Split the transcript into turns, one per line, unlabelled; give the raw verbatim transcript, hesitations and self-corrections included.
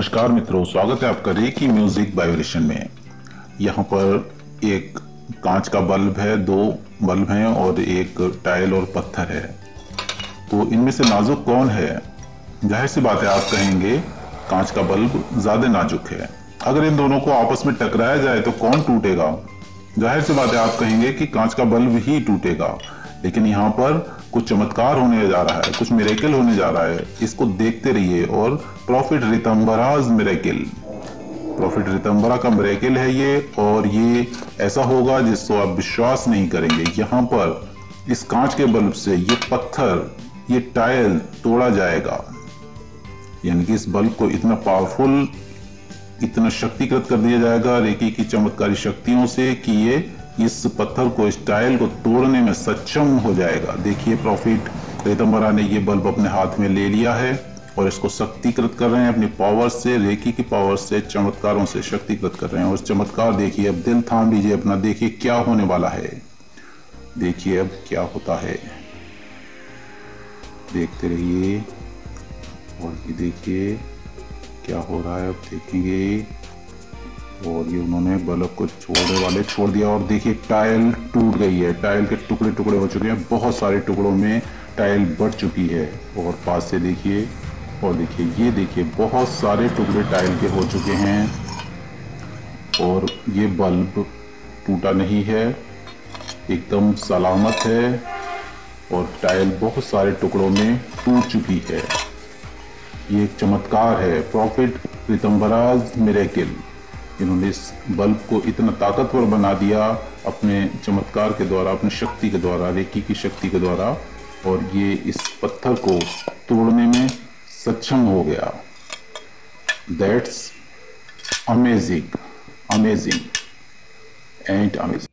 नमस्कार मित्रों, स्वागत है आपका रेकी म्यूजिक वाइब्रेशन में। यहाँ पर एक कांच का बल्ब है, दो बल्ब हैं और एक टाइल और पत्थर है। तो इनमें से नाजुक कौन है? जाहिर सी बात है, आप कहेंगे कांच का बल्ब ज्यादा नाजुक है। अगर इन दोनों को आपस में टकराया जाए तो कौन टूटेगा? जाहिर सी बात है, आप कहेंगे कि कांच का बल्ब ही टूटेगा। लेकिन यहाँ पर कुछ चमत्कार होने जा रहा है, कुछ मिरेकल होने जा रहा है। इसको देखते रहिए। और प्रॉफिट रितंबराज मिरेकल, प्रॉफिट रितंबरा का मिरेकल है ये, और ये ऐसा होगा जिसको आप विश्वास नहीं करेंगे। यहाँ पर इस कांच के बल्ब से ये पत्थर, ये टाइल तोड़ा जाएगा। यानी कि इस बल्ब को इतना पावरफुल, इतना शक्तिकृत कर दिया जाएगा रेकी की चमत्कारी शक्तियों से कि ये इस पत्थर को, इस टाइल को तोड़ने में सक्षम हो जाएगा। देखिए, प्रॉफिट रितंबरा ने ये बल्ब अपने हाथ में ले लिया है और इसको शक्तिकृत कर रहे हैं अपनी पावर से, रेकी की पावर से, चमत्कारों से शक्तिकृत कर रहे हैं। और चमत्कार देखिए, अब दिल थाम लीजिए अपना, देखिए क्या होने वाला है। देखिए अब क्या होता है, देखते रहिए। और ये देखिए क्या हो रहा है, अब देखेंगे। और ये उन्होंने बल्ब को छोड़ने वाले छोड़ दिया और देखिए टाइल टूट गई है, टाइल के टुकड़े टुकड़े हो चुके हैं, बहुत सारे टुकड़ों में टाइल बढ़ चुकी है। और पास से देखिए, और देखिए, ये देखिए बहुत सारे टुकड़े टाइल के हो चुके हैं। और ये बल्ब टूटा नहीं है, एकदम सलामत है। और टाइल बहुत सारे टुकड़ों में टूट चुकी है। ये एक चमत्कार है, प्रॉफिट रितंबराज मिरेकल। इन्होंने इस बल्ब को इतना ताकतवर बना दिया अपने चमत्कार के द्वारा, अपनी शक्ति के द्वारा, रेकी की शक्ति के द्वारा। और ये इस पत्थर को तोड़ने में सक्षम हो गया। That's amazing, amazing and amazing.